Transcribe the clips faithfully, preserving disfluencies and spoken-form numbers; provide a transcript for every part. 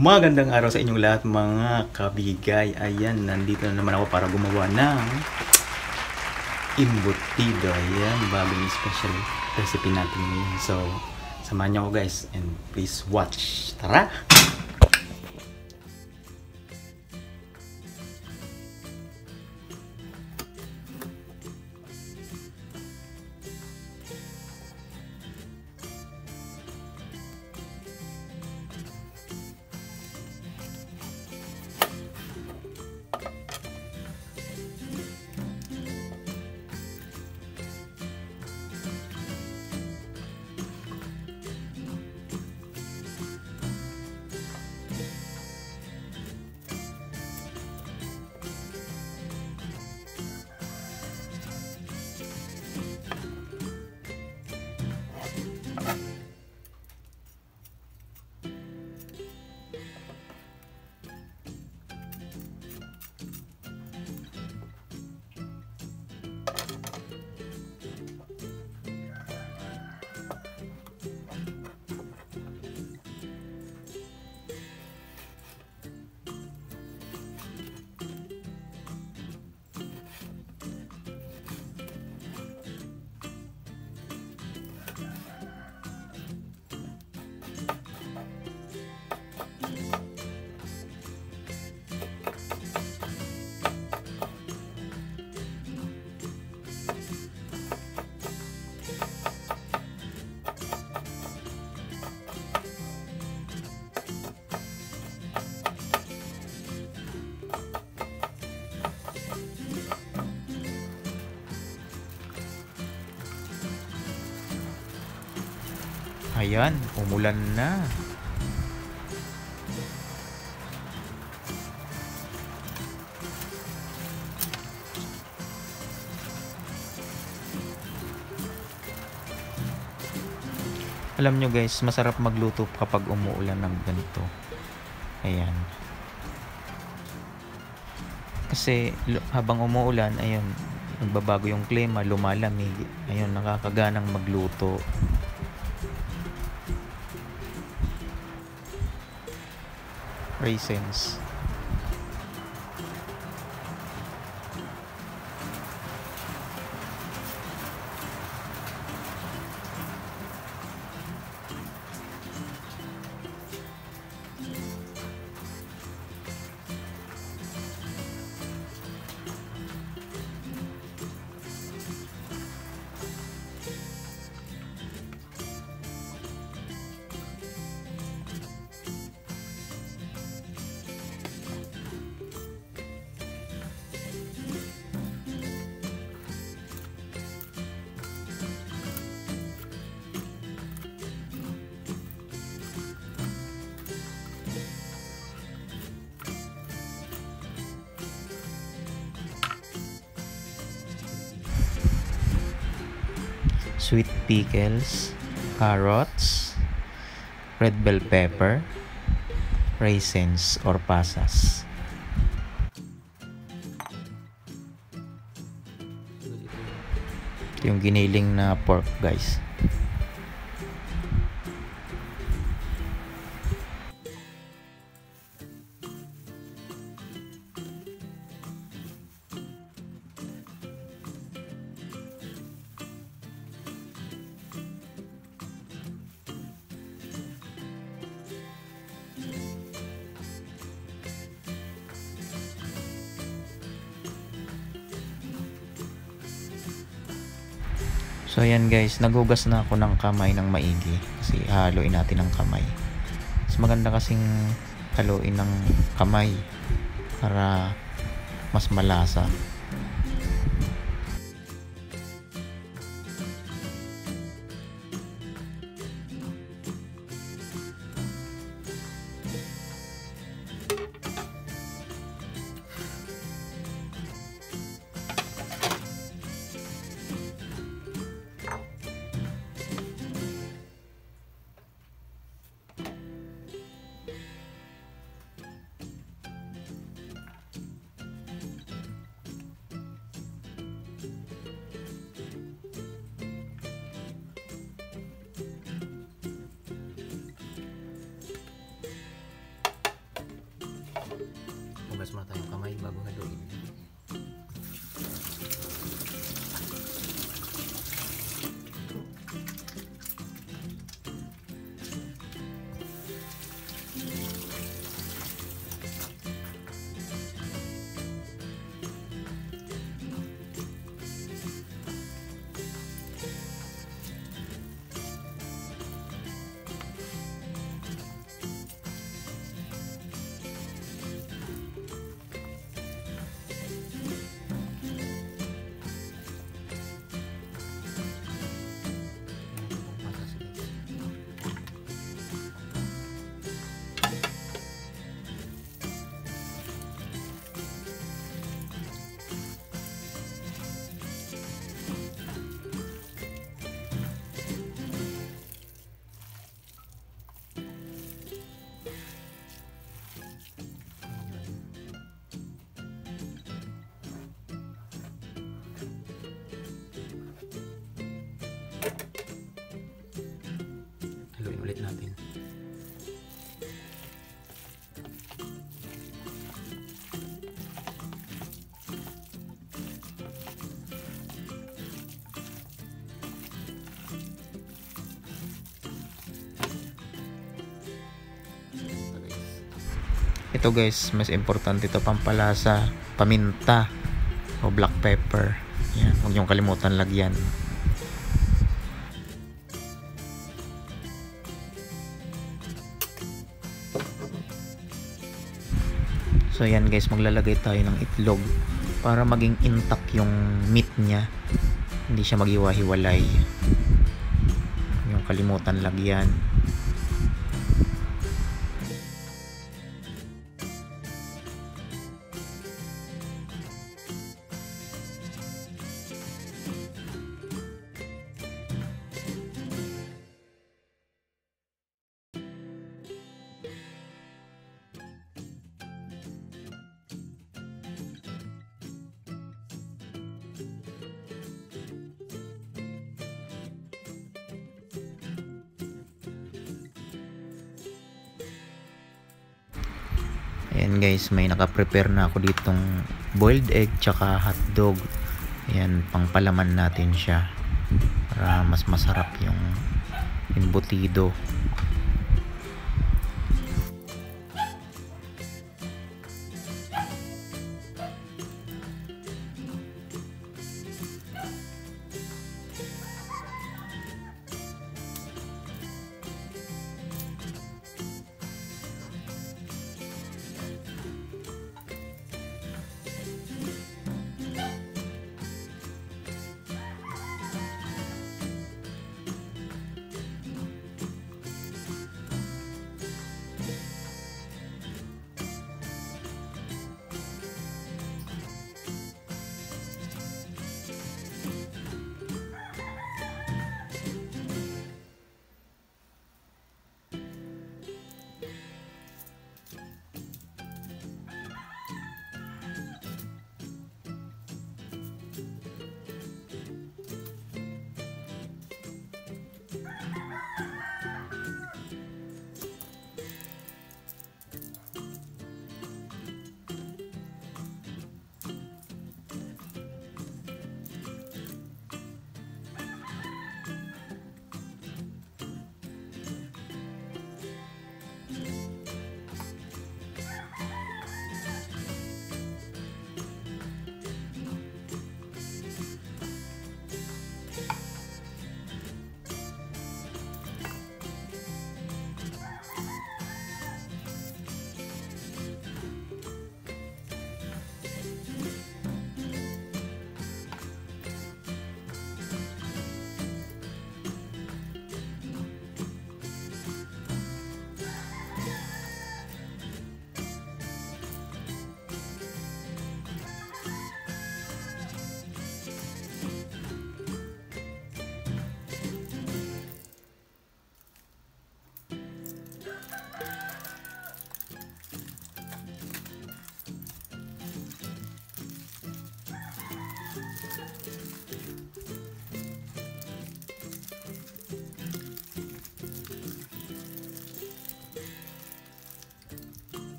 Magandang araw sa inyong lahat mga kabigay. Ayan, nandito na naman ako para gumawa ng embutido. Ayan, bagong special recipe natin ngayon. So, samahan niyo ako guys and please watch. Tara! Ayan, umulan na. Alam nyo guys, masarap magluto kapag umuulan ng ganito. Ayan. Kasi habang umuulan, ayun, nagbabago yung klima, lumalamig. Ayun, nakakaganang magluto. Raisins. Sweet pickles, carrots, red bell pepper, raisins or pasas. Ito yung giniling na pork guys. So ayan guys, nagugas na ako ng kamay ng maigi kasi haluin natin ng kamay. Mas maganda kasing haluin ng kamay para mas malasa. Hugas muna tayong kamay bago haluin. Haluin ulit natin. Ito guys, mas importante ito, pampalasa, paminta o black pepper. Yan, huwag niyong kalimutan lagyan. So yan guys, maglalagay tayo ng itlog para maging intact yung meat niya, hindi siya maghiwa-hiwalay. Huwag niyong kalimutan lagyan. Ayan guys, may naka-prepare na ako ditong boiled egg tsaka hotdog. Ayan, pangpalaman natin siya para mas masarap yung embutido.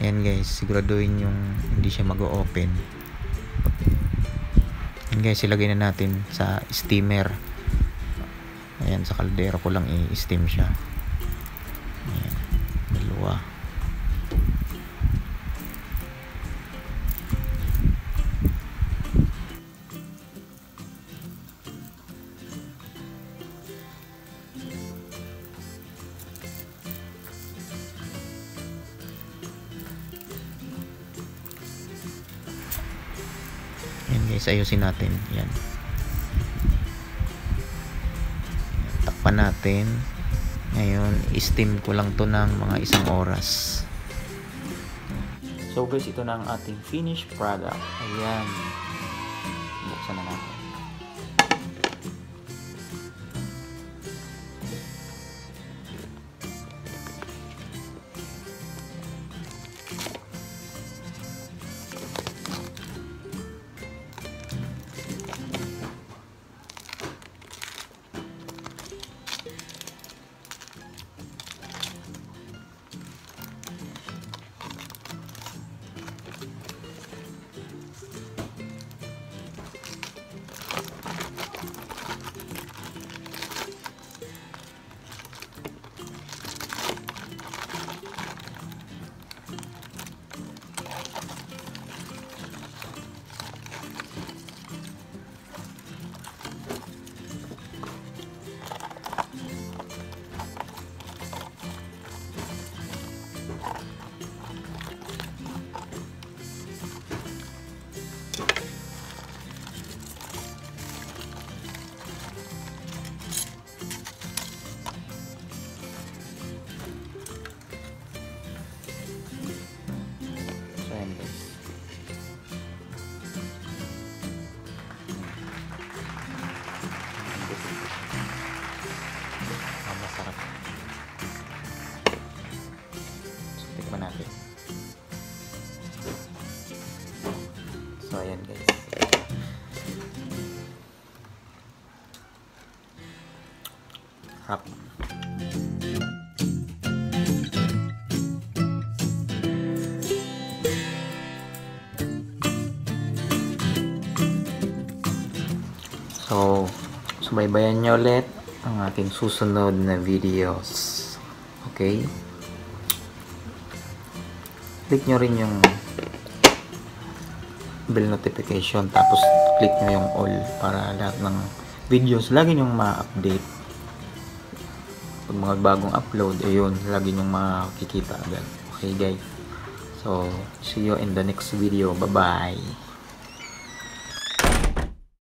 Ayan guys, siguraduhin yung hindi siya mag-o-open. Ayan guys, ilagay na natin sa steamer. Ayan, sa kaldero ko lang i-steam siya. Ayan, dalawa. Ayan guys, ayusin natin. Ayan. Takpan natin. Ngayon, i-steam ko lang to ng mga isang oras. So guys, ito na ang ating finished product. Ayan. Buksan na natin. Masarap. So, tikman natin. So, ayan guys. Harap. So, subaybayan nyo ulit ang ating susunod na videos. Okay? Click nyo rin yung bell notification, tapos click nyo yung all para lahat ng videos lagi nyong ma-update. Pag mga bagong upload, ayun, lagi nyong makikita agad. Okay guys? So, see you in the next video. Bye-bye!